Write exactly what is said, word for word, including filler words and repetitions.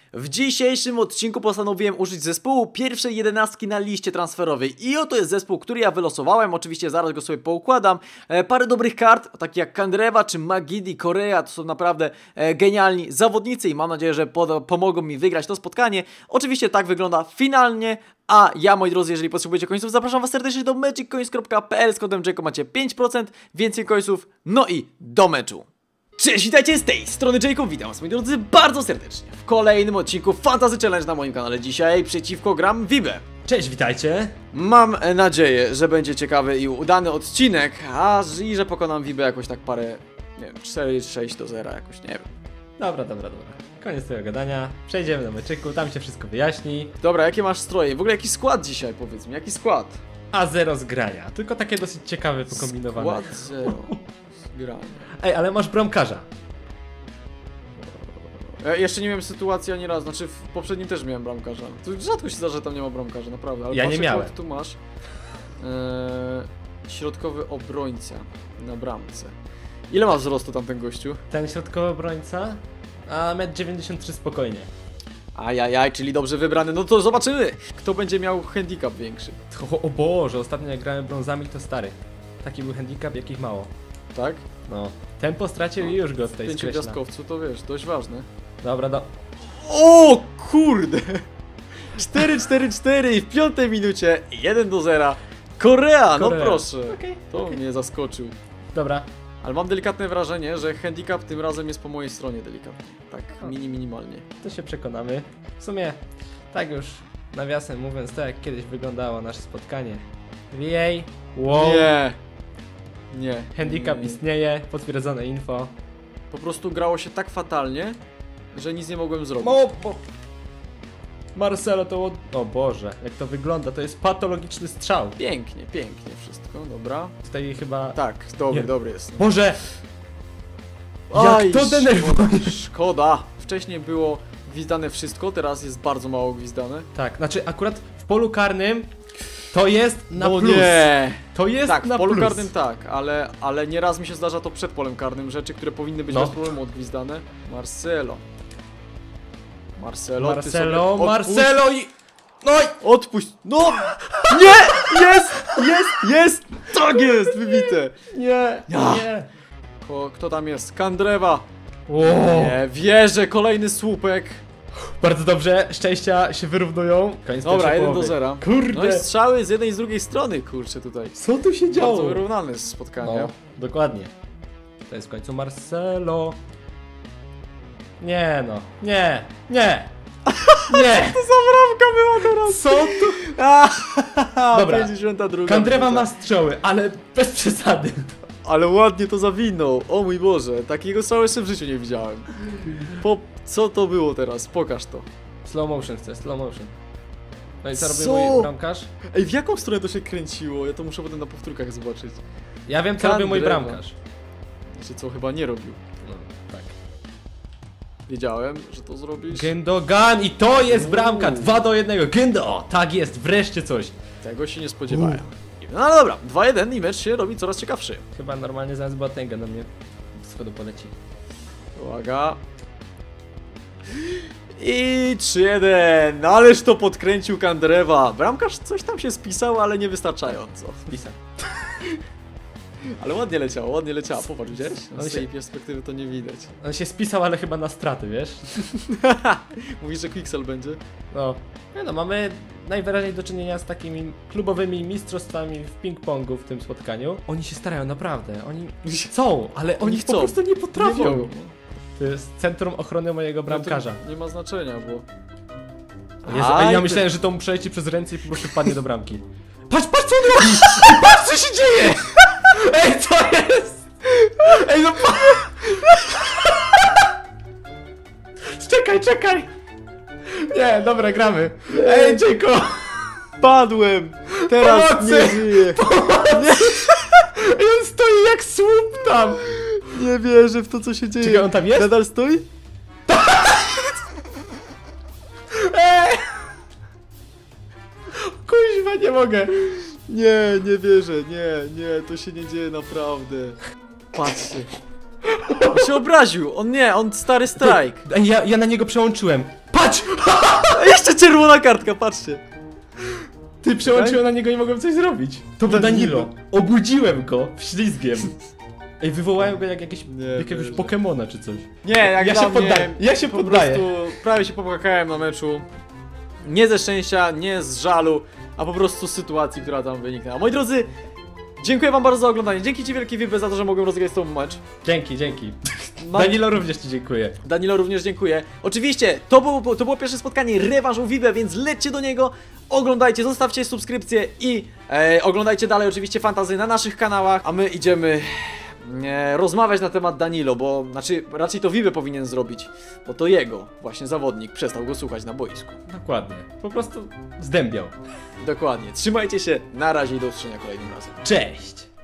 W dzisiejszym odcinku postanowiłem użyć zespołu pierwszej jedenastki na liście transferowej. I oto jest zespół, który ja wylosowałem. Oczywiście zaraz go sobie poukładam. e, Parę dobrych kart, takie jak Kandrewa czy Magidi, Korea. To są naprawdę e, genialni zawodnicy i mam nadzieję, że pomogą mi wygrać to spotkanie. Oczywiście tak wygląda finalnie. A ja, moi drodzy, jeżeli potrzebujecie końców, zapraszam was serdecznie do magic coins kropka p l. Z kodem Jacob macie pięć procent więcej końców. No i do meczu. Cześć, witajcie z tej strony Jacob, witam was, moi drodzy, bardzo serdecznie w kolejnym odcinku Fantasy Challenge na moim kanale. Dzisiaj przeciwko gram Vibę. Cześć, witajcie. Mam nadzieję, że będzie ciekawy i udany odcinek, a i że pokonam Vibę jakoś tak parę, nie wiem, cztery sześć do zera jakoś, nie wiem. Dobra, dobra, dobra. Koniec tego gadania. Przejdziemy do meczyku, tam się wszystko wyjaśni. Dobra, jakie masz stroje? W ogóle jaki skład dzisiaj, powiedz mi, jaki skład? A zero zgrania, tylko takie dosyć ciekawe, pokombinowane. Skład zero zgrania. Ej, ale masz bramkarza. Ja jeszcze nie miałem sytuacji ani raz, znaczy w poprzednim też miałem bramkarza. To rzadko się zdarza, że tam nie ma bramkarza, naprawdę. Ale Ja nie patrzę, miałem. Tu masz eee, środkowy obrońca na bramce. Ile ma wzrostu tamten gościu? Ten środkowy obrońca, a metr dziewięćdziesiąt trzy spokojnie. Ajajaj, czyli dobrze wybrany. No to zobaczymy, kto będzie miał handicap większy. O, o Boże, ostatnio jak grałem brązami, to stary. Taki był handicap, jakich mało. Tak? No. Tempo stracił no, i już go z tej pięciu skreśla. gwiazdkowcu to wiesz, dość ważne. Dobra, do... O kurde! cztery cztery cztery i w piątej minucie jeden do zera. Korea, no Korea. proszę. Okay, to okay. mnie zaskoczył. Dobra. Ale mam delikatne wrażenie, że handicap tym razem jest po mojej stronie delikatnie. Tak, mini, minimalnie. To się przekonamy. W sumie, tak już nawiasem mówiąc, to jak kiedyś wyglądało nasze spotkanie. V A, wow. Nie. Nie. Handicap nie. istnieje, potwierdzone info. Po prostu grało się tak fatalnie, że nic nie mogłem zrobić. O, bo... Marcelo to... O Boże, jak to wygląda, to jest patologiczny strzał. Pięknie, pięknie wszystko, dobra. Tutaj chyba... Tak, dobry, Nie. dobry jest. Boże! Aj, Jak to denerwuje! Szkoda. Wcześniej było gwizdane wszystko, teraz jest bardzo mało gwizdane. Tak, znaczy akurat w polu karnym to jest na no plus. Nie. To jest tak, na w polu plus. karnym tak, ale, ale nieraz mi się zdarza to przed polem karnym, rzeczy, które powinny być No. bez problemu odgwizdane. Marcelo. Marcelo, Marcelo, ty sobie odpuść. Marcelo i... No i... Odpuść! No! Nie! Jest! Jest! Jest! Tak jest! Wybite! Nie, Ja. nie. Ko, kto tam jest? Kandrewa! O, Nie, wierzę! Kolejny słupek! bardzo dobrze, szczęścia się wyrównują. Koniec Dobra, pierwszej jeden do połowy. zera. Kurde! No i strzały z jednej i z drugiej strony, kurczę, tutaj. Co tu się działo? Bardzo wyrównane spotkanie. No, dokładnie. To jest w końcu Marcelo. Nie no, nie, nie, nie. To za bramka była teraz! Co tu? Dobra. pięćdziesiąta druga Kandrewa minuta. ma strzały, ale bez przesady. Ale ładnie to zawinął. O mój Boże, takiego strzału jeszcze w życiu nie widziałem. Po... Co to było teraz? Pokaż to. Slow motion chcę, slow motion. No i co, Co? robi mój bramkarz? Ej, w jaką stronę to się kręciło? Ja to muszę potem na powtórkach zobaczyć. Ja wiem, co robi mój Kandrewa. bramkarz. Znaczy co, chyba nie robił. No, tak. Wiedziałem, że to zrobisz. Gündogan i to jest bramka, dwa do jednego. Gündo, tak jest, wreszcie coś. Tego się nie spodziewałem. No ale dobra, dwa jeden i mecz się robi coraz ciekawszy. Chyba normalnie zaraz Boateng'a do mnie z schodu poleci. Uwaga. I trzy jeden. No ależ to podkręcił Kandrewa. Bramkarz coś tam się spisał, ale nie wystarczająco. Spisał. Ale ładnie leciało, ładnie leciało. Popatrz, widziałeś? No, On z tej się- perspektywy to nie widać. On się spisał, ale chyba na straty, wiesz? Mówisz, że Quicksell będzie? No. Nie no, mamy najwyraźniej do czynienia z takimi klubowymi mistrzostwami w ping-pongu w tym spotkaniu. Oni się starają, naprawdę. Oni chcą, ale oni, chcą. po prostu nie potrafią. Nie mogą. To jest centrum ochrony mojego bramkarza. No to nie ma znaczenia, bo... Jezu, Aj, ej, ja ty- myślałem, że to mu przeleci przez ręce i po prostu wpadnie do bramki. Patrz, patrz co on robi! Ej, patrz co się dzieje! Ej, co jest? Ej, no pa... Czekaj, czekaj! Nie, dobra, gramy. Ej, Jacob! Padłem! Teraz Pomocy! nie żyję! Ej, on stoi jak słup tam! Nie wierzę w to, co się dzieje. Czekaj, on tam jest? Nadal stoi? Ej! Kuźwa, nie mogę. Nie, nie wierzę, nie, nie, to się nie dzieje naprawdę. Patrzcie. On się obraził, on nie, on stary strajk. Ej, ja, ja na niego przełączyłem. Patrz! Jeszcze czerwona kartka, patrzcie. Ty przełączyłem na niego i mogłem coś zrobić. To był Danilo. Danilo. Obudziłem go wślizgiem. Ej, wywołałem go jak jakieś, Nie jakiegoś wierzę. Pokemona czy coś. Nie, jak Ja dla się mnie, poddaję, ja się po poddaję. prostu prawie się popłakałem na meczu. Nie ze szczęścia, nie z żalu, a po prostu z sytuacji, która tam wyniknęła. Moi drodzy, dziękuję wam bardzo za oglądanie. Dzięki ci wielkie Wibę za to, że mogłem rozegrać z tobą mecz. Dzięki, dzięki. Mam- Danilo również ci dziękuję. Danilo również dziękuję. Oczywiście, to było, to było pierwsze spotkanie rewanżu Wibę, więc lećcie do niego, oglądajcie, zostawcie subskrypcję i e, oglądajcie dalej oczywiście fantazy na naszych kanałach, a my idziemy e, rozmawiać na temat Danilo, bo znaczy raczej to Wibę powinien zrobić, bo to jego właśnie zawodnik przestał go słuchać na boisku. Dokładnie. Po prostu zdębiał. Dokładnie. Trzymajcie się, na razie i do usłyszenia kolejnym razem. Cześć!